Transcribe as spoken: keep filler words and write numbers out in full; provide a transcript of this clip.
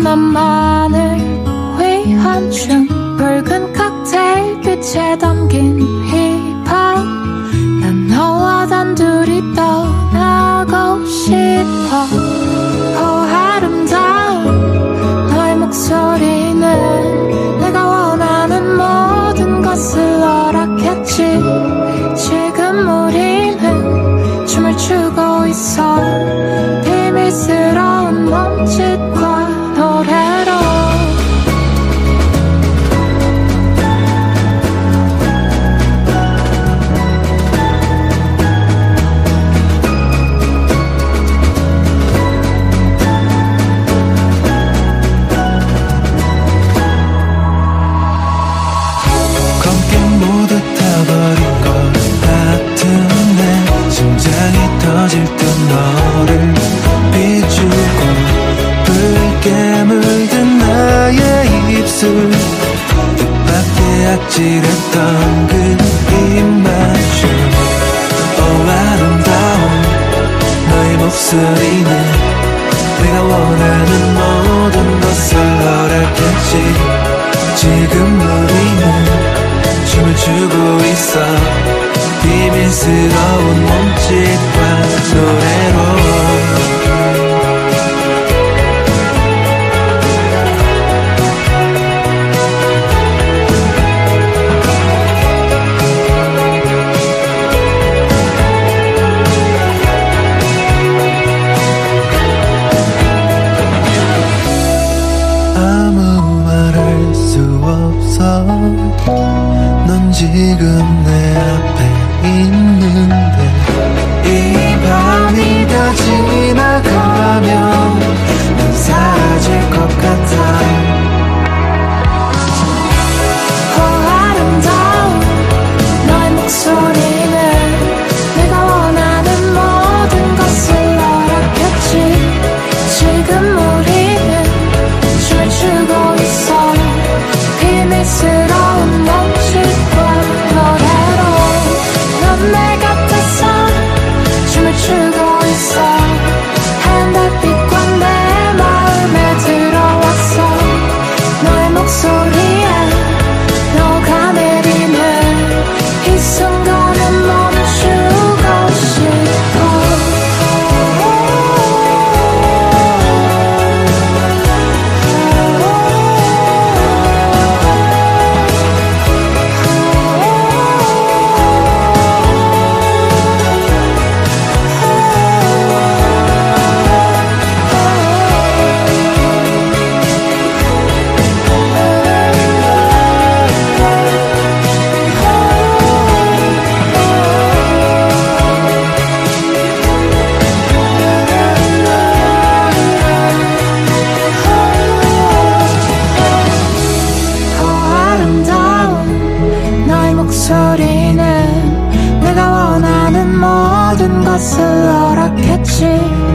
나만을 위한 춤 붉은 칵테일 빛에 담긴 힙합 난 너와 단둘이 떠나고 싶어 어 아름다운 너의 목소리는 내가 원하는 모든 것을 허락했지 지금 우리는 춤을 추고 있어 비밀스러운 몸짓과 노래로 검게 모두 타버린 것 같은 내 심장이 터질 듯 너를 비추고 붉게 물든 나의 입술 뜻밖의 아찔했던 그 입맞춤 오 아름다운 너의 목소리는 내가 원하는 모든 것을 허락했지 지금 우리는 춤을 추고 있어 비밀스러운 몸짓과 노래로 아무 말 할 수 없어 넌 지금 내 앞에 있는데 이 밤이 다 지나가면 난 사라질 것 같아 어 아름다운 너의 목소리는 내가 원하는 모든 것을 허락했지 지금 우리는 춤을 추고 있어 비밀스러운 몸짓과 노래로 넌 내 곁에서 춤을 추고 있어 햇빛과 내 마음에 들어왔어 너의 목소리에 녹아내리는 이 순간은 멈추고 싶어 목소리는 내가 원하는 모든 것을 허락했지